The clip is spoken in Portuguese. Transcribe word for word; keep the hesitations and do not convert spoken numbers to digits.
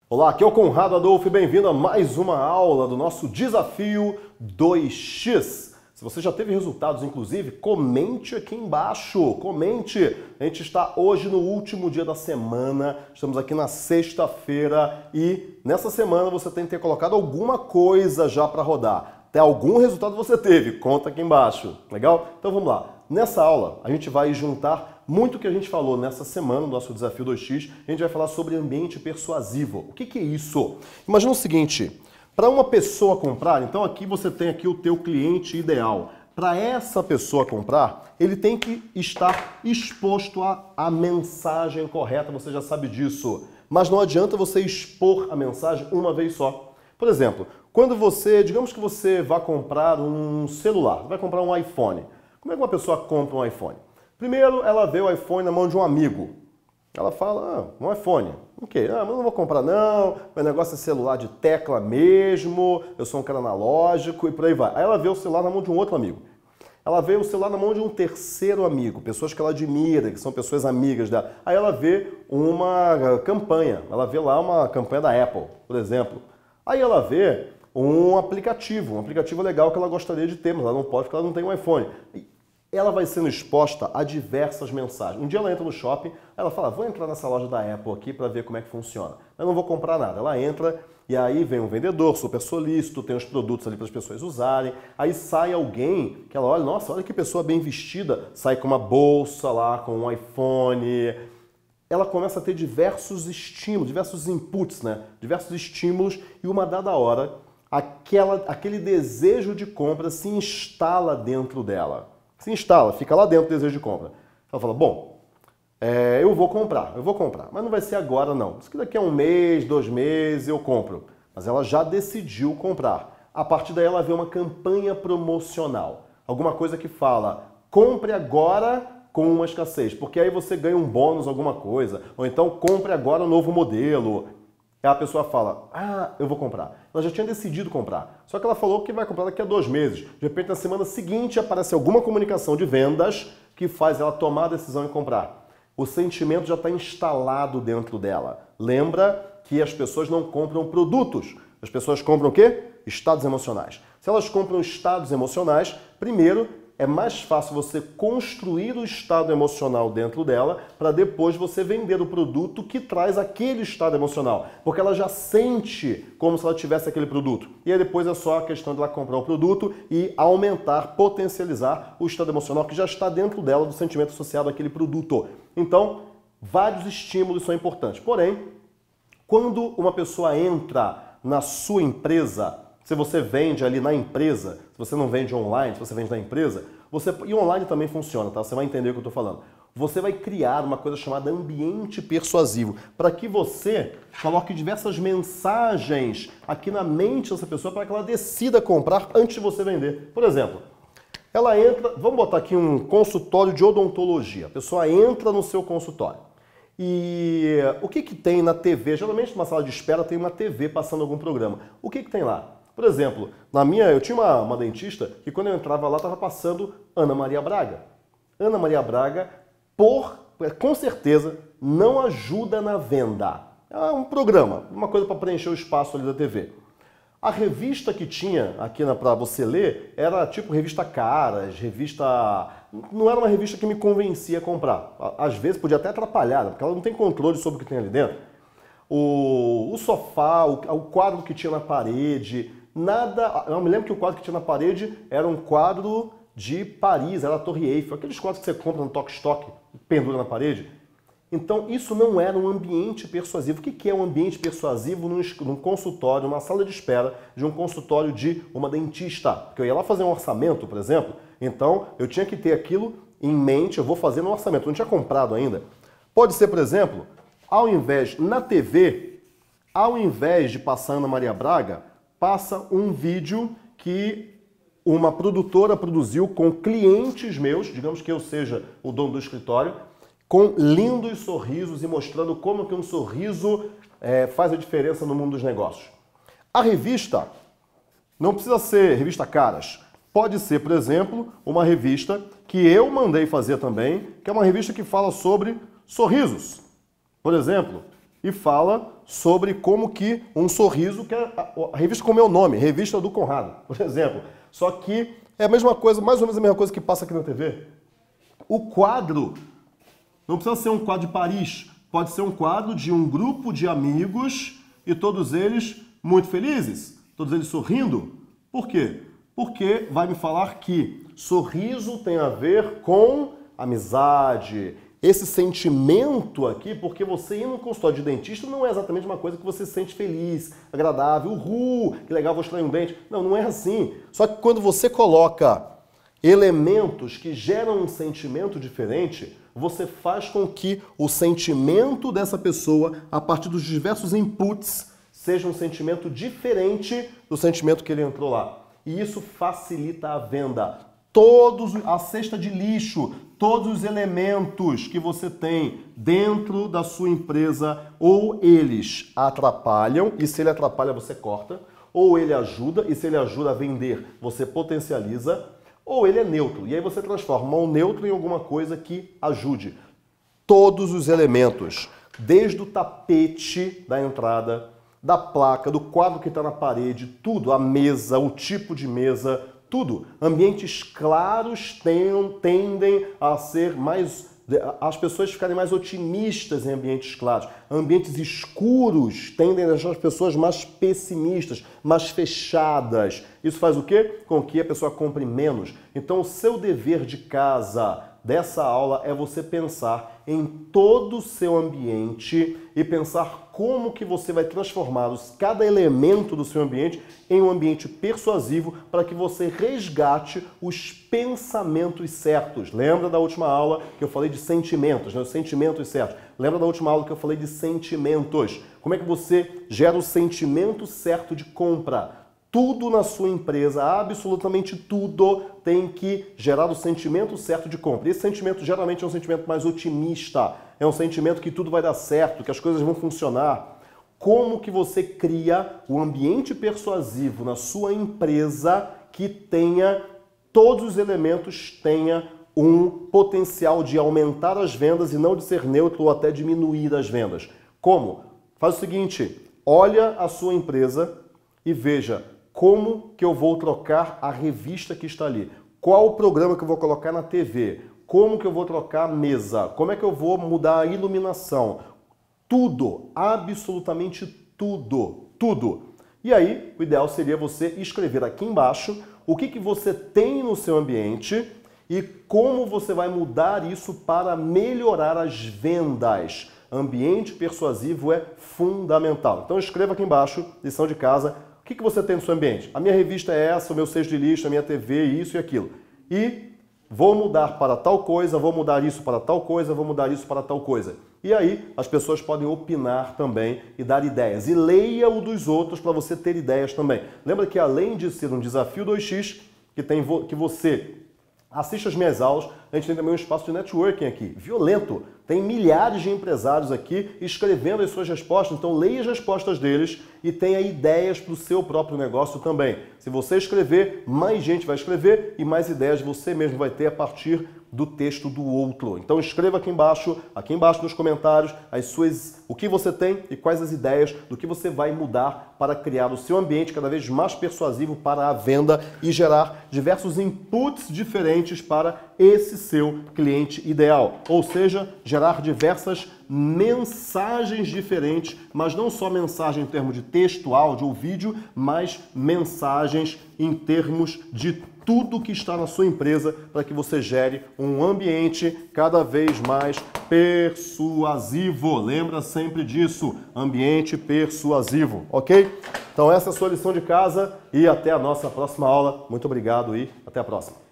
Olá, aqui é o Conrado Adolfo e bem-vindo a mais uma aula do nosso Desafio dois x. Se você já teve resultados, inclusive, comente aqui embaixo, comente. A gente está hoje no último dia da semana, estamos aqui na sexta-feira e nessa semana você tem que ter colocado alguma coisa já para rodar. Até algum resultado você teve, conta aqui embaixo, legal? Então vamos lá. Nessa aula a gente vai juntar muito o que a gente falou nessa semana, no nosso Desafio dois x, a gente vai falar sobre ambiente persuasivo. O que que é isso? Imagina o seguinte, para uma pessoa comprar, então aqui você tem aqui o teu cliente ideal. Para essa pessoa comprar, ele tem que estar exposto à, à mensagem correta, você já sabe disso. Mas não adianta você expor a mensagem uma vez só. Por exemplo, quando você, digamos que você vai comprar um celular, vai comprar um iPhone. Como é que uma pessoa compra um iPhone? Primeiro, ela vê o iPhone na mão de um amigo. Ela fala, ah, um iPhone. Ok, ah, mas não vou comprar não, meu negócio é celular de tecla mesmo, eu sou um cara analógico e por aí vai. Aí ela vê o celular na mão de um outro amigo. Ela vê o celular na mão de um terceiro amigo, pessoas que ela admira, que são pessoas amigas dela. Aí ela vê uma campanha, ela vê lá uma campanha da Apple, por exemplo. Aí ela vê um aplicativo, um aplicativo legal que ela gostaria de ter, mas ela não pode porque ela não tem um iPhone. Ela vai sendo exposta a diversas mensagens. Um dia ela entra no shopping, ela fala, vou entrar nessa loja da Apple aqui para ver como é que funciona. Eu não vou comprar nada. Ela entra e aí vem um vendedor super solícito, tem os produtos ali para as pessoas usarem. Aí sai alguém que ela olha, nossa, olha que pessoa bem vestida, sai com uma bolsa lá, com um iPhone. Ela começa a ter diversos estímulos, diversos inputs, né? Diversos estímulos e uma dada hora, aquela, aquele desejo de compra se instala dentro dela. Se instala, fica lá dentro o desejo de compra. Ela fala, bom, é, eu vou comprar, eu vou comprar, mas não vai ser agora não. Diz que daqui a um mês, dois meses eu compro. Mas ela já decidiu comprar. A partir daí ela vê uma campanha promocional. Alguma coisa que fala, compre agora com uma escassez, porque aí você ganha um bônus, alguma coisa. Ou então compre agora um novo modelo. Aí a pessoa fala, ah, eu vou comprar. Ela já tinha decidido comprar. Só que ela falou que vai comprar daqui a dois meses. De repente, na semana seguinte, aparece alguma comunicação de vendas que faz ela tomar a decisão em comprar. O sentimento já está instalado dentro dela. Lembra que as pessoas não compram produtos. As pessoas compram o quê? Estados emocionais. Se elas compram estados emocionais, primeiro, é mais fácil você construir o estado emocional dentro dela para depois você vender o produto que traz aquele estado emocional. Porque ela já sente como se ela tivesse aquele produto. E aí depois é só a questão de ela comprar o produto e aumentar, potencializar o estado emocional que já está dentro dela do sentimento associado àquele produto. Então, vários estímulos são importantes. Porém, quando uma pessoa entra na sua empresa, se você vende ali na empresa, se você não vende online, se você vende na empresa, você, e online também funciona, tá? Você vai entender o que eu estou falando. Você vai criar uma coisa chamada ambiente persuasivo, para que você coloque diversas mensagens aqui na mente dessa pessoa para que ela decida comprar antes de você vender. Por exemplo, ela entra, vamos botar aqui um consultório de odontologia. A pessoa entra no seu consultório. E o que que tem na T V? Geralmente numa sala de espera tem uma T V passando algum programa. O que que tem lá? Por exemplo, na minha, eu tinha uma, uma dentista que quando eu entrava lá estava passando Ana Maria Braga. Ana Maria Braga, por, com certeza, não ajuda na venda. É um programa, uma coisa para preencher o espaço ali da T V. A revista que tinha aqui para você ler era tipo revista Caras, revista... Não era uma revista que me convencia a comprar. Às vezes podia até atrapalhar, porque ela não tem controle sobre o que tem ali dentro. O, o sofá, o, o quadro que tinha na parede, nada... Eu me lembro que o quadro que tinha na parede era um quadro de Paris, era a Torre Eiffel, aqueles quadros que você compra no Tok Stock, pendura na parede. Então, isso não era um ambiente persuasivo. O que é um ambiente persuasivo num, num consultório, numa sala de espera de um consultório de uma dentista? Porque eu ia lá fazer um orçamento, por exemplo, então eu tinha que ter aquilo em mente, eu vou fazer no orçamento, eu não tinha comprado ainda. Pode ser, por exemplo, ao invés, na T V, ao invés de passar Ana Maria Braga, passa um vídeo que uma produtora produziu com clientes meus, digamos que eu seja o dono do escritório, com lindos sorrisos e mostrando como que um sorriso é, faz a diferença no mundo dos negócios. A revista não precisa ser revista Caras. Pode ser, por exemplo, uma revista que eu mandei fazer também, que é uma revista que fala sobre sorrisos, por exemplo, e fala sobre como que um sorriso, que é a revista com o meu nome, Revista do Conrado, por exemplo. Só que é a mesma coisa, mais ou menos a mesma coisa que passa aqui na T V. O quadro não precisa ser um quadro de Paris, pode ser um quadro de um grupo de amigos e todos eles muito felizes, todos eles sorrindo. Por quê? Porque vai me falar que sorriso tem a ver com amizade, esse sentimento aqui, porque você ir no consultório de dentista não é exatamente uma coisa que você se sente feliz, agradável, uhul, que legal, vou extrair um dente. Não, não é assim. Só que quando você coloca elementos que geram um sentimento diferente, você faz com que o sentimento dessa pessoa, a partir dos diversos inputs, seja um sentimento diferente do sentimento que ele entrou lá. E isso facilita a venda. Todos, a cesta de lixo, todos os elementos que você tem dentro da sua empresa, ou eles atrapalham, e se ele atrapalha, você corta, ou ele ajuda, e se ele ajuda a vender, você potencializa, ou ele é neutro, e aí você transforma o neutro em alguma coisa que ajude. Todos os elementos, desde o tapete da entrada, da placa, do quadro que está na parede, tudo, a mesa, o tipo de mesa, tudo. Ambientes claros tendem a ser mais... as pessoas ficarem mais otimistas em ambientes claros. Ambientes escuros tendem a deixar as pessoas mais pessimistas, mais fechadas. Isso faz o quê? Com que a pessoa compre menos. Então, o seu dever de casa dessa aula é você pensar em todo o seu ambiente e pensar como que você vai transformar cada elemento do seu ambiente em um ambiente persuasivo para que você resgate os pensamentos certos. Lembra da última aula que eu falei de sentimentos, né? Os sentimentos certos. Lembra da última aula que eu falei de sentimentos. Como é que você gera o sentimento certo de compra? Tudo na sua empresa, absolutamente tudo, tem que gerar o sentimento certo de compra. Esse sentimento geralmente é um sentimento mais otimista, é um sentimento que tudo vai dar certo, que as coisas vão funcionar. Como que você cria um ambiente persuasivo na sua empresa que tenha todos os elementos, tenha um potencial de aumentar as vendas e não de ser neutro ou até diminuir as vendas? Como? Faz o seguinte, olha a sua empresa e veja como que eu vou trocar a revista que está ali, qual o programa que eu vou colocar na T V, como que eu vou trocar a mesa, como é que eu vou mudar a iluminação, tudo, absolutamente tudo, tudo. E aí, o ideal seria você escrever aqui embaixo o que que você tem no seu ambiente e como você vai mudar isso para melhorar as vendas. Ambiente persuasivo é fundamental. Então escreva aqui embaixo, lição de casa, o que que você tem no seu ambiente? A minha revista é essa, o meu cesto de lixo, a minha T V, isso e aquilo. E vou mudar para tal coisa, vou mudar isso para tal coisa, vou mudar isso para tal coisa. E aí as pessoas podem opinar também e dar ideias. E leia o dos outros para você ter ideias também. Lembra que além de ser um desafio dois x, que, tem vo que você assiste as minhas aulas, a gente tem também um espaço de networking aqui, violento. Tem milhares de empresários aqui escrevendo as suas respostas, então leia as respostas deles e tenha ideias para o seu próprio negócio também. Se você escrever, mais gente vai escrever e mais ideias você mesmo vai ter a partir do texto do outro. Então escreva aqui embaixo, aqui embaixo nos comentários, as suas, o que você tem e quais as ideias do que você vai mudar para criar o seu ambiente cada vez mais persuasivo para a venda e gerar diversos inputs diferentes para esse seu cliente ideal. Ou seja, gerar diversas mensagens diferentes, mas não só mensagem em termos de texto, áudio ou vídeo, mas mensagens em termos de tudo que está na sua empresa para que você gere um ambiente cada vez mais persuasivo. Lembra sempre disso, ambiente persuasivo, ok? Então essa é a sua lição de casa e até a nossa próxima aula. Muito obrigado e até a próxima.